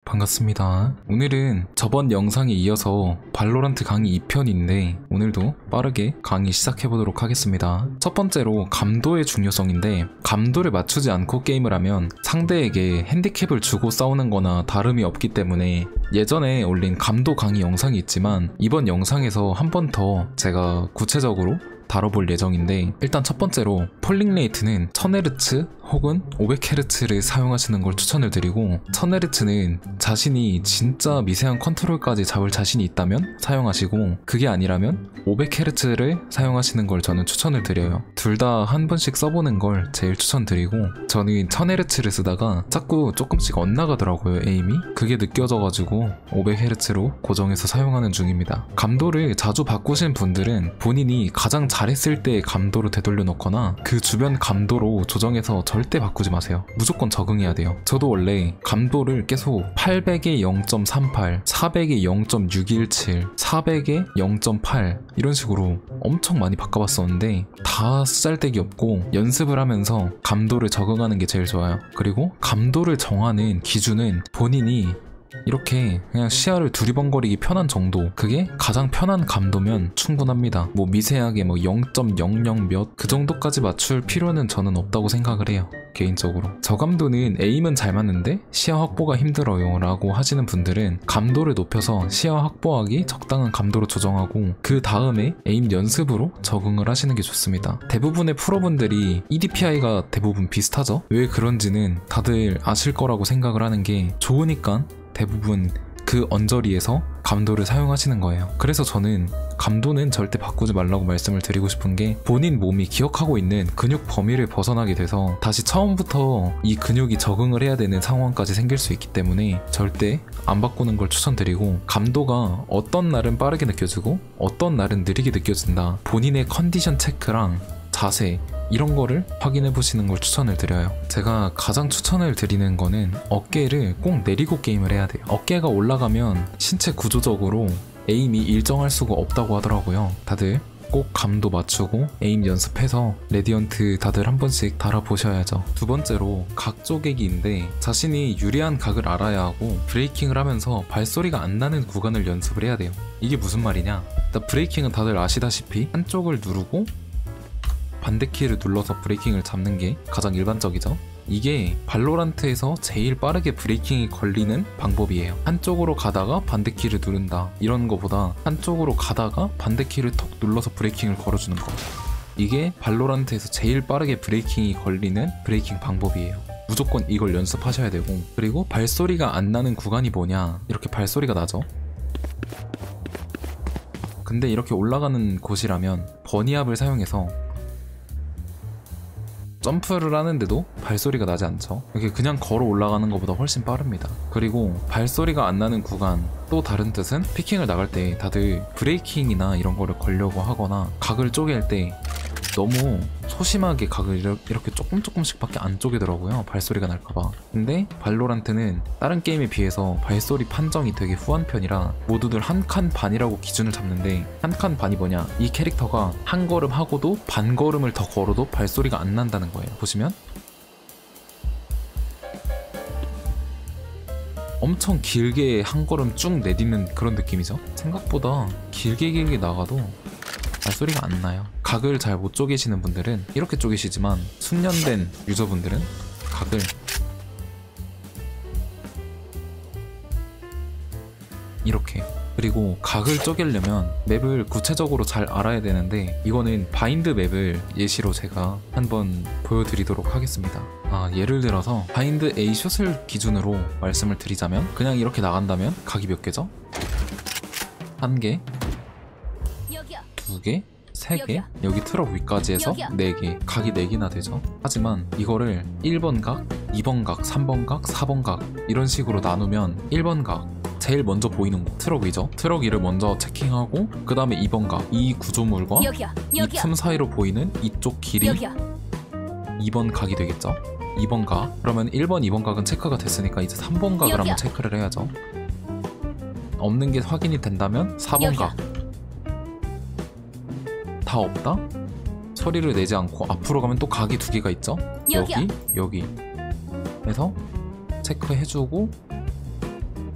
반갑습니다. 오늘은 저번 영상에 이어서 발로란트 강의 2편인데 오늘도 빠르게 강의 시작해보도록 하겠습니다. 첫 번째로 감도의 중요성인데, 감도를 맞추지 않고 게임을 하면 상대에게 핸디캡을 주고 싸우는 거나 다름이 없기 때문에 예전에 올린 감도 강의 영상이 있지만 이번 영상에서 한 번 더 제가 구체적으로 다뤄볼 예정인데, 일단 첫 번째로 폴링 레이트는 1000Hz 혹은 500Hz를 사용하시는 걸 추천을 드리고, 1000Hz는 자신이 진짜 미세한 컨트롤까지 잡을 자신이 있다면 사용하시고, 그게 아니라면 500Hz를 사용하시는 걸 저는 추천을 드려요. 둘 다 한 번씩 써보는 걸 제일 추천드리고, 저는 1000Hz를 쓰다가 자꾸 조금씩 엇나가더라고요, 에임이. 그게 느껴져가지고 500Hz로 고정해서 사용하는 중입니다. 감도를 자주 바꾸신 분들은 본인이 가장 잘했을 때의 감도로 되돌려 놓거나 그 주변 감도로 조정해서 절대 바꾸지 마세요. 무조건 적응해야 돼요. 저도 원래 감도를 계속 800에 0.38, 400에 0.617, 400에 0.8 이런 식으로 엄청 많이 바꿔봤었는데 다 쓰잘데기 없고, 연습을 하면서 감도를 적응하는 게 제일 좋아요. 그리고 감도를 정하는 기준은 본인이 이렇게 그냥 시야를 두리번거리기 편한 정도, 그게 가장 편한 감도면 충분합니다. 뭐 미세하게 뭐 0.00 몇 그 정도까지 맞출 필요는 저는 없다고 생각을 해요, 개인적으로. 저감도는 에임은 잘 맞는데 시야 확보가 힘들어요 라고 하시는 분들은 감도를 높여서 시야 확보하기 적당한 감도로 조정하고 그 다음에 에임 연습으로 적응을 하시는 게 좋습니다. 대부분의 프로분들이 EDPI가 대부분 비슷하죠? 왜 그런지는 다들 아실 거라고 생각을 하는 게, 좋으니까 대부분 그 언저리에서 감도를 사용하시는 거예요. 그래서 저는 감도는 절대 바꾸지 말라고 말씀을 드리고 싶은 게, 본인 몸이 기억하고 있는 근육 범위를 벗어나게 돼서 다시 처음부터 이 근육이 적응을 해야 되는 상황까지 생길 수 있기 때문에 절대 안 바꾸는 걸 추천드리고, 감도가 어떤 날은 빠르게 느껴지고 어떤 날은 느리게 느껴진다, 본인의 컨디션 체크랑 자세 이런 거를 확인해 보시는 걸 추천을 드려요. 제가 가장 추천을 드리는 거는 어깨를 꼭 내리고 게임을 해야 돼요. 어깨가 올라가면 신체 구조적으로 에임이 일정할 수가 없다고 하더라고요. 다들 꼭 감도 맞추고 에임 연습해서 레디언트 다들 한 번씩 달아보셔야죠. 두 번째로 각 쪼개기인데, 자신이 유리한 각을 알아야 하고 브레이킹을 하면서 발소리가 안 나는 구간을 연습을 해야 돼요. 이게 무슨 말이냐, 일단 브레이킹은 다들 아시다시피 한쪽을 누르고 반대키를 눌러서 브레이킹을 잡는 게 가장 일반적이죠. 이게 발로란트에서 제일 빠르게 브레이킹이 걸리는 방법이에요. 한쪽으로 가다가 반대키를 누른다 이런 거보다 한쪽으로 가다가 반대키를 톡 눌러서 브레이킹을 걸어주는 거, 이게 발로란트에서 제일 빠르게 브레이킹이 걸리는 브레이킹 방법이에요. 무조건 이걸 연습하셔야 되고, 그리고 발소리가 안 나는 구간이 뭐냐, 이렇게 발소리가 나죠. 근데 이렇게 올라가는 곳이라면 버니압을 사용해서 점프를 하는데도 발소리가 나지 않죠. 이렇게 그냥 걸어 올라가는 것보다 훨씬 빠릅니다. 그리고 발소리가 안 나는 구간, 또 다른 뜻은 피킹을 나갈 때 다들 브레이킹이나 이런 거를 걸려고 하거나 각을 쪼갤 때 너무 소심하게 각을 이렇게 조금씩밖에 안 쪼개더라고요, 발소리가 날까봐. 근데 발로란트는 다른 게임에 비해서 발소리 판정이 되게 후한 편이라 모두들 한 칸 반이라고 기준을 잡는데, 한 칸 반이 뭐냐, 이 캐릭터가 한 걸음 하고도 반 걸음을 더 걸어도 발소리가 안 난다는 거예요. 보시면 엄청 길게 한 걸음 쭉 내딛는 그런 느낌이죠. 생각보다 길게 나가도 발소리가 안 나요. 각을 잘 못 쪼개시는 분들은 이렇게 쪼개시지만, 숙련된 유저분들은 각을 이렇게. 그리고 각을 쪼개려면 맵을 구체적으로 잘 알아야 되는데, 이거는 바인드 맵을 예시로 제가 한번 보여드리도록 하겠습니다. 예를 들어서 바인드 A 슛을 기준으로 말씀을 드리자면, 그냥 이렇게 나간다면 각이 몇 개죠? 1개, 2개, 3개, 여기 트럭 위까지 해서 4개, 각이 4개나 되죠. 하지만 이거를 1번 각, 2번 각, 3번 각, 4번 각 이런 식으로 나누면 1번 각, 제일 먼저 보이는 거 트럭 위죠. 트럭 위를 먼저 체킹하고 그 다음에 2번 각, 이 구조물과 이 틈 사이로 보이는 이쪽 길이 2번 각이 되겠죠. 2번 각, 그러면 1번, 2번 각은 체크가 됐으니까 이제 3번 각을 한번 체크를 해야죠. 없는 게 확인이 된다면 4번 각, 다 없다? 소리를 내지 않고 앞으로 가면 또 각이 2개가 있죠? 여기, 여기 해서 체크해주고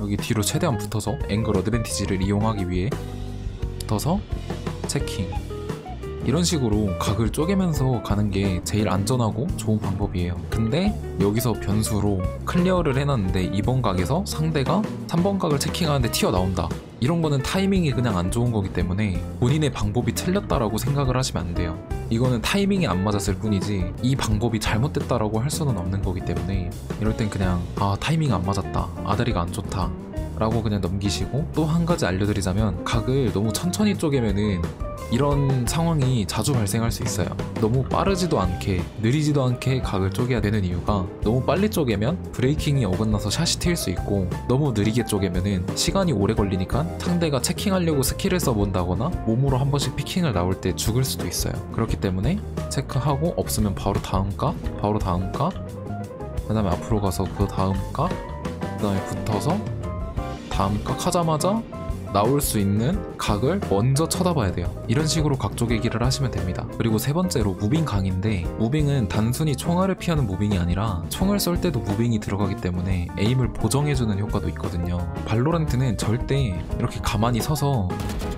여기 뒤로 최대한 붙어서 앵글 어드밴티지를 이용하기 위해 붙어서 체킹. 이런 식으로 각을 쪼개면서 가는 게 제일 안전하고 좋은 방법이에요. 근데 여기서 변수로 클리어를 해놨는데 2번 각에서 상대가 3번 각을 체킹하는데 튀어나온다. 이런 거는 타이밍이 그냥 안 좋은 거기 때문에 본인의 방법이 틀렸다라고 생각을 하시면 안 돼요. 이거는 타이밍이 안 맞았을 뿐이지 이 방법이 잘못됐다라고 할 수는 없는 거기 때문에 이럴 땐 그냥 타이밍 안 맞았다, 아다리가 안 좋다 라고 그냥 넘기시고, 또 한 가지 알려드리자면 각을 너무 천천히 쪼개면은 이런 상황이 자주 발생할 수 있어요. 너무 빠르지도 않게 느리지도 않게 각을 쪼개야 되는 이유가, 너무 빨리 쪼개면 브레이킹이 어긋나서 샷이 튈 수 있고, 너무 느리게 쪼개면은 시간이 오래 걸리니까 상대가 체킹하려고 스킬을 써본다거나 몸으로 한 번씩 피킹을 나올 때 죽을 수도 있어요. 그렇기 때문에 체크하고 없으면 바로 다음 각, 바로 다음 각, 그 다음에 앞으로 가서 그 다음 각, 그 다음에 붙어서 다음 각 하자마자 나올 수 있는 각을 먼저 쳐다봐야 돼요. 이런 식으로 각 쪼개기를 하시면 됩니다. 그리고 세 번째로 무빙 강인데, 무빙은 단순히 총알을 피하는 무빙이 아니라 총을 쏠 때도 무빙이 들어가기 때문에 에임을 보정해주는 효과도 있거든요. 발로란트는 절대 이렇게 가만히 서서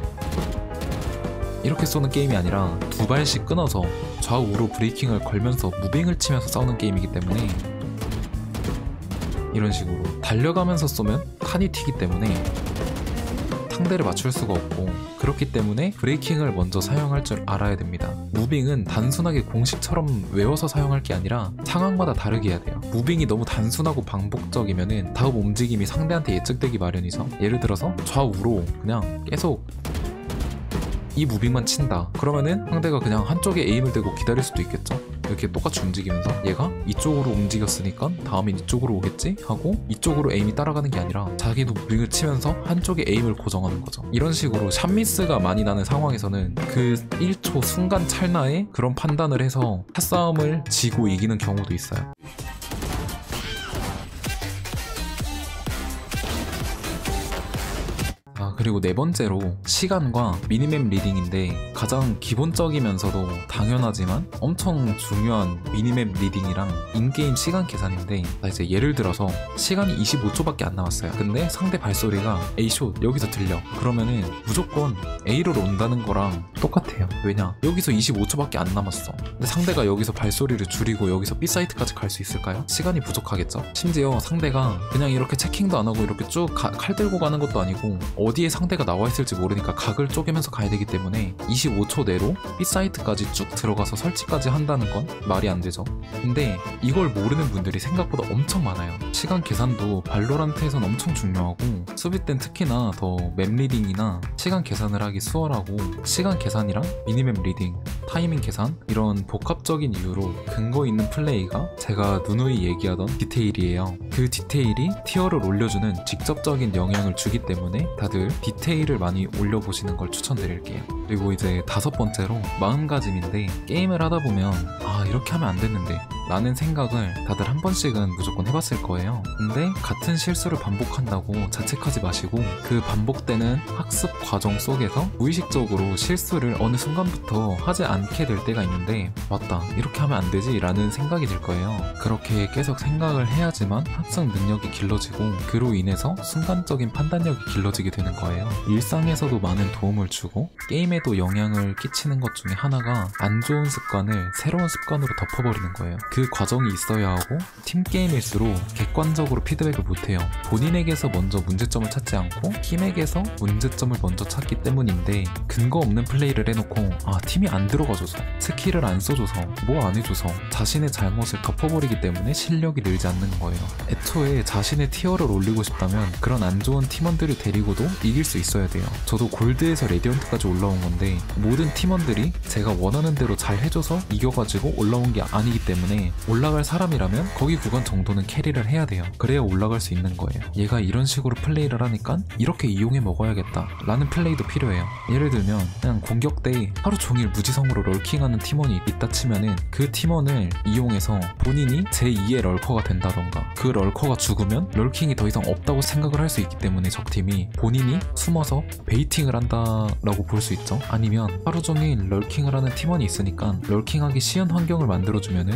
이렇게 쏘는 게임이 아니라 두 발씩 끊어서 좌우로 브레이킹을 걸면서 무빙을 치면서 싸우는 게임이기 때문에 이런 식으로 달려가면서 쏘면 칸이 튀기 때문에 상대를 맞출 수가 없고, 그렇기 때문에 브레이킹을 먼저 사용할 줄 알아야 됩니다. 무빙은 단순하게 공식처럼 외워서 사용할 게 아니라 상황마다 다르게 해야 돼요. 무빙이 너무 단순하고 반복적이면은 다음 움직임이 상대한테 예측되기 마련이죠. 예를 들어서 좌우로 그냥 계속 이 무빙만 친다. 그러면은 상대가 그냥 한쪽에 에임을 대고 기다릴 수도 있겠죠. 이렇게 똑같이 움직이면서 얘가 이쪽으로 움직였으니까 다음엔 이쪽으로 오겠지 하고 이쪽으로 에임이 따라가는 게 아니라 자기도 무빙을 치면서 한쪽에 에임을 고정하는 거죠. 이런 식으로 샷미스가 많이 나는 상황에서는 그 1초 순간 찰나에 그런 판단을 해서 샷싸움을 지고 이기는 경우도 있어요. 그리고 네 번째로 시간과 미니맵 리딩인데, 가장 기본적이면서도 당연하지만 엄청 중요한 미니맵 리딩이랑 인게임 시간 계산인데, 이제 예를 들어서 시간이 25초밖에 안 남았어요. 근데 상대 발소리가 A숏 여기서 들려. 그러면은 무조건 A로 온다는 거랑 똑같아요. 왜냐? 여기서 25초밖에 안 남았어. 근데 상대가 여기서 발소리를 줄이고 여기서 B사이트까지 갈 수 있을까요? 시간이 부족하겠죠? 심지어 상대가 그냥 이렇게 체킹도 안 하고 이렇게 쭉 칼 들고 가는 것도 아니고 어디에 상대가 나와 있을지 모르니까 각을 쪼개면서 가야 되기 때문에 25초 내로 B사이트까지 쭉 들어가서 설치까지 한다는 건 말이 안 되죠. 근데 이걸 모르는 분들이 생각보다 엄청 많아요. 시간 계산도 발로란트에선 엄청 중요하고, 수비 땐 특히나 더 맵 리딩이나 시간 계산을 하기 수월하고, 시간 계산이랑 미니맵 리딩, 타이밍 계산, 이런 복합적인 이유로 근거 있는 플레이가 제가 누누이 얘기하던 디테일이에요. 그 디테일이 티어를 올려주는 직접적인 영향을 주기 때문에 다들 디테일을 많이 올려보시는 걸 추천드릴게요. 그리고 이제 다섯 번째로 마음가짐인데, 게임을 하다 보면 이렇게 하면 안 됐는데 라는 생각을 다들 한 번씩은 무조건 해봤을 거예요. 근데 같은 실수를 반복한다고 자책하지 마시고, 그 반복되는 학습 과정 속에서 무의식적으로 실수를 어느 순간부터 하지 않게 될 때가 있는데, 맞다, 이렇게 하면 안 되지 라는 생각이 들 거예요. 그렇게 계속 생각을 해야지만 학습 능력이 길러지고, 그로 인해서 순간적인 판단력이 길러지게 되는 거예요. 일상에서도 많은 도움을 주고 게임에도 영향을 끼치는 것 중에 하나가 안 좋은 습관을 새로운 습관으로 덮어버리는 거예요. 그 과정이 있어야 하고, 팀게임일수록 객관적으로 피드백을 못해요. 본인에게서 먼저 문제점을 찾지 않고 팀에게서 문제점을 먼저 찾기 때문인데, 근거 없는 플레이를 해놓고 팀이 안 들어가줘서, 스킬을 안 써줘서, 뭐 안 해줘서 자신의 잘못을 덮어버리기 때문에 실력이 늘지 않는 거예요. 애초에 자신의 티어를 올리고 싶다면 그런 안 좋은 팀원들을 데리고도 이길 수 있어야 돼요. 저도 골드에서 레디언트까지 올라온 건데, 모든 팀원들이 제가 원하는 대로 잘 해줘서 이겨가지고 올라온 게 아니기 때문에, 올라갈 사람이라면 거기 구간 정도는 캐리를 해야 돼요. 그래야 올라갈 수 있는 거예요. 얘가 이런 식으로 플레이를 하니까 이렇게 이용해 먹어야겠다 라는 플레이도 필요해요. 예를 들면 그냥 공격 때 하루 종일 무지성으로 럴킹하는 팀원이 있다 치면은, 그 팀원을 이용해서 본인이 제2의 럴커가 된다던가, 그 럴커가 죽으면 럴킹이 더 이상 없다고 생각을 할 수 있기 때문에 적팀이 본인이 숨어서 베이팅을 한다라고 볼 수 있죠. 아니면 하루 종일 럴킹을 하는 팀원이 있으니까 럴킹하기 쉬운 환경을 만들어주면은 게임을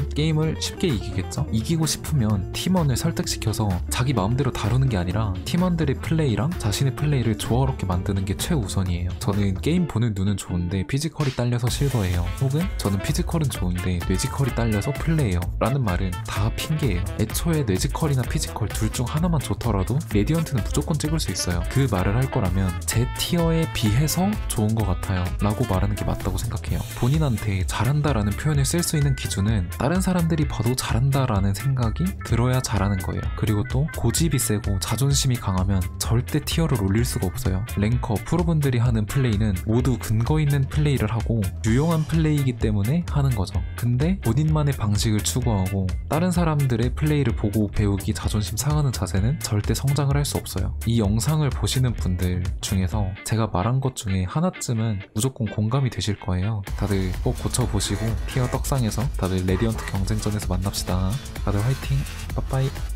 영상을 쉽게 이기겠죠? 이기고 싶으면 팀원을 설득시켜서 자기 마음대로 다루는 게 아니라 팀원들의 플레이랑 자신의 플레이를 조화롭게 만드는 게 최우선이에요. 저는 게임 보는 눈은 좋은데 피지컬이 딸려서 실버예요. 혹은 저는 피지컬은 좋은데 뇌지컬이 딸려서 플레이예요 라는 말은 다 핑계예요. 애초에 뇌지컬이나 피지컬 둘 중 하나만 좋더라도 레디언트는 무조건 찍을 수 있어요. 그 말을 할 거라면 제 티어에 비해서 좋은 것 같아요 라고 말하는 게 맞다고 생각해요. 본인한테 잘한다라는 표현을 쓸 수 있는 기준은 다른 사람들이 봐도 잘한다라는 생각이 들어야 잘하는 거예요. 그리고 또 고집이 세고 자존심이 강하면 절대 티어를 올릴 수가 없어요. 랭커, 프로분들이 하는 플레이는 모두 근거 있는 플레이를 하고 유용한 플레이이기 때문에 하는 거죠. 근데 본인만의 방식을 추구하고 다른 사람들의 플레이를 보고 배우기 자존심 상하는 자세는 절대 성장을 할 수 없어요. 이 영상을 보시는 분들 중에서 제가 말한 것 중에 하나쯤은 무조건 공감이 되실 거예요. 다들 꼭 고쳐보시고 티어 떡상에서 다들 레디언트 경쟁전에서 만납시다. 다들 화이팅! 빠빠이!